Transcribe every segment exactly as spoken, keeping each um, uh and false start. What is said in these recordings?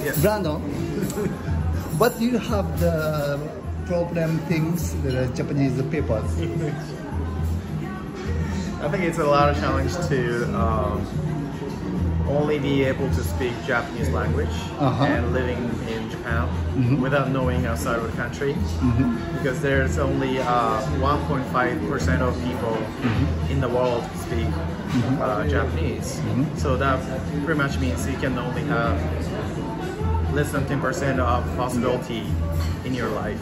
Yes. Brandon, what do you have the problem things the Japanese papers? I think it's a lot of challenge to um, only be able to speak Japanese language uh-huh. and living in Japan mm-hmm. without knowing outside of the country mm-hmm. because there's only uh, one point five percent of people mm-hmm. in the world speak mm-hmm. uh, Japanese. Mm-hmm. So that pretty much means you can only have less than ten percent of possibility in your life.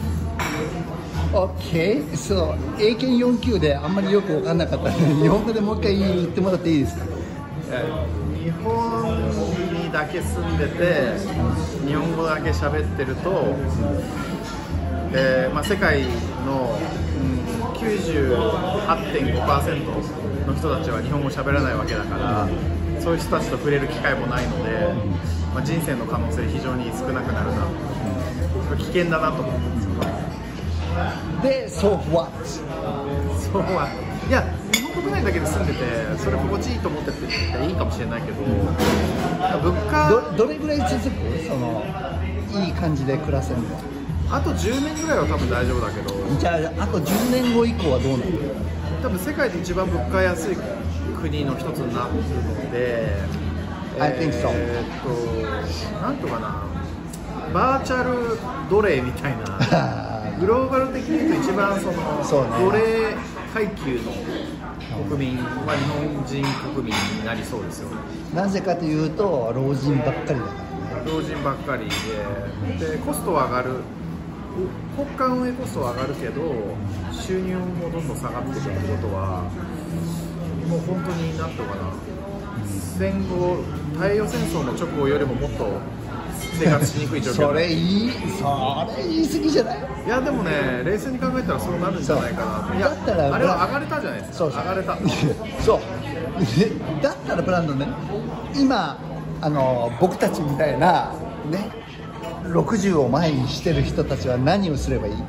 Okay, so 英検よん級であんまりよく分かんなかったので日本語でもう一回言ってもらっていいですか？ 日本にだけ住んでて日本語だけ喋ってると、えーまあ、世界の、うん、きゅうじゅうはちてんごパーセント の人たちは日本語喋らないわけだからそういう人たちと触れる機会もないので、まあ、人生の可能性非常に少なくなるな、うん、危険だなと思うんですよ。 で、So what? So what? いや日本国内だけで住んでてそれ心地いいと思ってていいかもしれないけど物価ど, どれぐらい続くそのいい感じで暮らせるの？ あとじゅうねんぐらいは多分大丈夫だけどじゃああとじゅうねんご以降はどうなるの？ 多分世界で一番物価安い国の一つになるので I think so. えーっとなんとかなバーチャル奴隷みたいなグローバル的に言うと一番そのそう、ね、 奴隷階級の国民は日本人国民になりそうですよね。 なぜかというと老人ばっかりだからね。 老人ばっかりで、でコストは上がる、国家運営コストは上がるけど収入もどんどん下がっていくってことはもう本当になんとかな戦後太平洋戦争の直後よりももっと生活しにくい状況それいい、それ言い過ぎじゃない？ いやでもね冷静に考えたらそうなるんじゃないかな。いやだったらあれは上がれたじゃないですか。 そうそう上がれたそうだったらブランドね今あの僕たちみたいなねろくじゅうを前にしてる人たちは何をすればいい？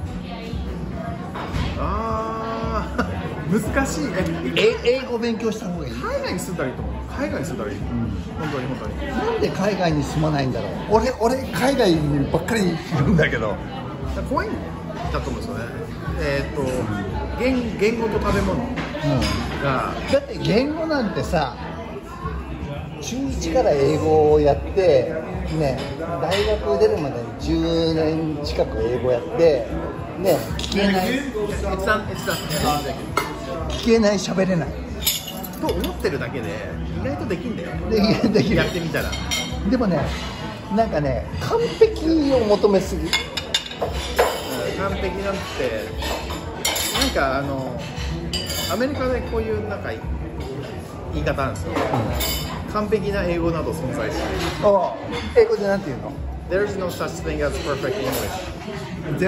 あー難しいえ英語勉強した方がいい？ 海外に住んだらいいと思う。海外に住んだらいい、うん、本当に本当に。 なんで海外に住まないんだろう。俺俺海外にばっかりいるんだけど怖いんだと思うんですよね。えー、っと 言, 言語と食べ物が、うん、 だって言語なんてさ中いちから英語をやってね大学出るまでじゅうねん近く英語やってね聞けない聞けない喋れないと思ってるだけで意外とできんだよ。 でできるやってみたら。 でもねなんかね完璧を求めすぎ。 完璧なんてなんかあのアメリカでこういうなんか言い方なんですよ、うん、完璧な英語など存在しない。 ああ英語でなんて言うの？ There's no such thing as perfect English 言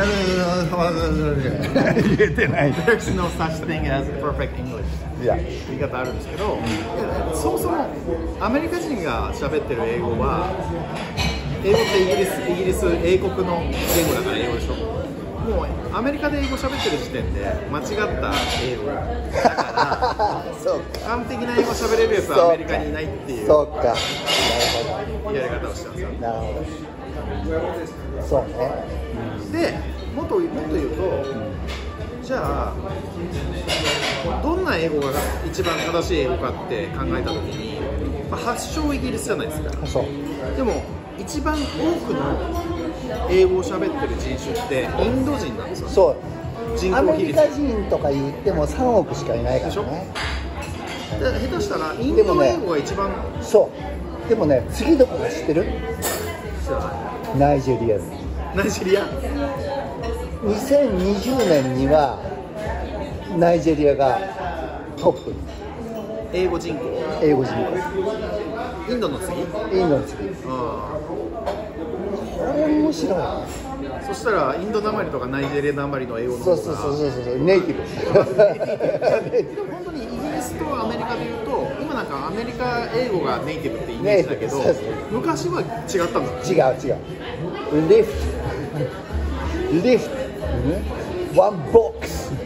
えてない。 There's no such thing as perfect English いや言い方あるんですけど、そもそもアメリカ人が喋ってる英語は英語ってイギリス、イギリス英国の言語だから英語でしょ。もうアメリカで英語喋ってる時点で間違った英語だからそう完璧な英語喋れるやつはアメリカにいないっていうそうかやり方をしてますよ。 なるほどそうね。 でもっと、もっと言うと、うん、じゃあどんな英語が一番正しい英語かって考えたときに、まあ、発祥イギリスじゃないですか。 そうでも一番多くの英語を喋ってる人種ってインド人なんですよ。 そう人口アメ比率リカ人とか言ってもさんおくしかいないからね。 で下手したらインド英語が一番、 ね、そうでもね次どこか知ってる？ナイジェリア。 ナイジェリアにせんにじゅうねんにはナイジェリアがトップ。 英語人口英語人口インドの次インドの次。 あこれ面白い。 そしたらインドなまりとかナイジェリアなまりの英語の方がそうそうそうそうネイティブでも本当にイギリスとアメリカでいうと今なんかアメリカ英語がネイティブってイメージだけど昔は違ったんだ。 違う違うリフトリフトワンボックス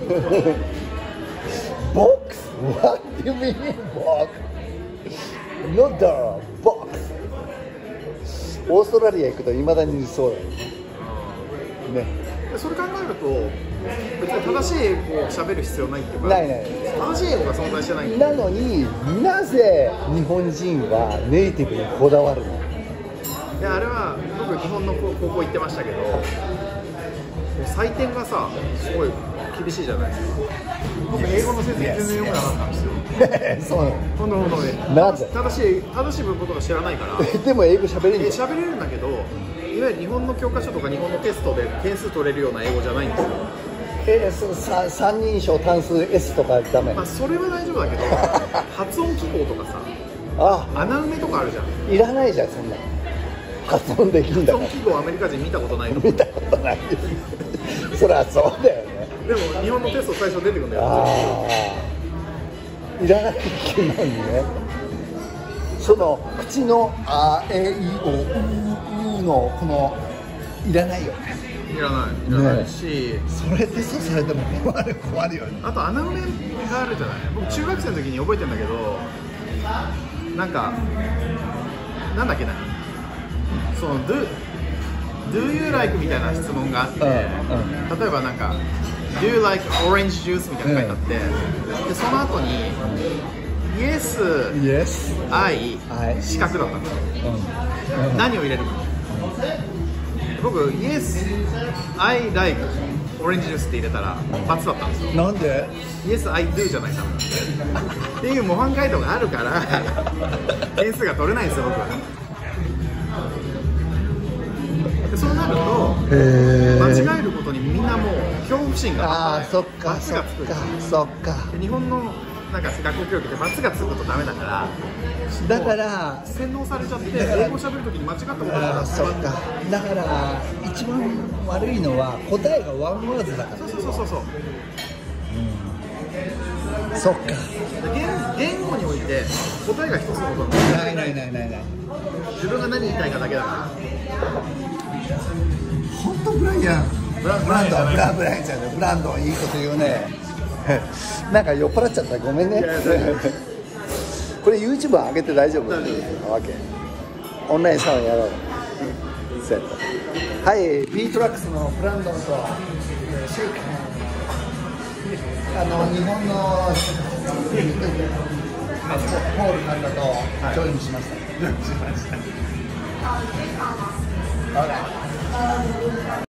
ボックス What do you mean box? No door box オーストラリア行くといまだにそうだよね。ね。 それ考えると別に正しい英語を喋る必要ないっていうか、 ないない正しい英語が存在してない。 なのになぜ日本人はネイティブにこだわるの？ いやあれは僕日本の高校行ってましたけど、採点がさすごい厳しいじゃないですか。僕英語の先生全然読めなかったんですよ。 そうなの。 ほんのほんのね。 なぜ？ 正しい正しい文法とか知らないから。 でも英語喋れるんえじゃん。 喋れるんだけど、いわゆる日本の教科書とか日本のテストで点数取れるような英語じゃないんですよ。 えそさ三人称単数 S とかダメ？ まあそれは大丈夫だけど、発音記号とかさ、 あ、 穴埋めとかあるじゃん。 いらないじゃんそんな。発音できるんだから。 発音記号アメリカ人見たことないの。 見たことないです。そりゃそうだよね。 でも日本のテスト最初出てくるんだよ。 ああ、いらないけないね。その口のあえいおううのこのいらないよね。 いらないいらないし、ね、 それテストされても困る困るよね。 あと穴埋めがあるじゃない。僕中学生の時に覚えてるんだけど、なんかなんだっけな、その do do you like みたいな質問があって、うんうん、例えばなんか do you like orange juice みたいなの書いてあって、うん、でその後に yes yes I 四角だったんですよ、うんうん、何を入れるか。僕 yes I like orange juice って入れたら×だったんですよ。 なんで yes I do じゃないかっていう模範解答があるから点数が取れないんですよ僕は。でそうなると間違えることにみんなもう恐怖心があって、そっか罰がつく。 そっか。 日本のなんか学校教育で罰がつくとダメだからだから洗脳されちゃって英語喋るときに間違ったことがそっか。だから一番悪いのは答えがワンワードだから。 そうそうそうそうそう、 うん、そっか。 言, 言語において答えが一つのことないないないないない。 自分が何言いたいかだけだから。 本当ブライアンブランドブランブライアンちゃんね。ブランドいいこと言うね。なんか酔っ払っちゃったごめんね。これ YouTube 上げて大丈夫？大丈夫。わけ。オンラインサロンやろう。セット。はい、B トラックスのブランドンとシェイク。あの日本のポールさんだとジョインしました。ジョインしました。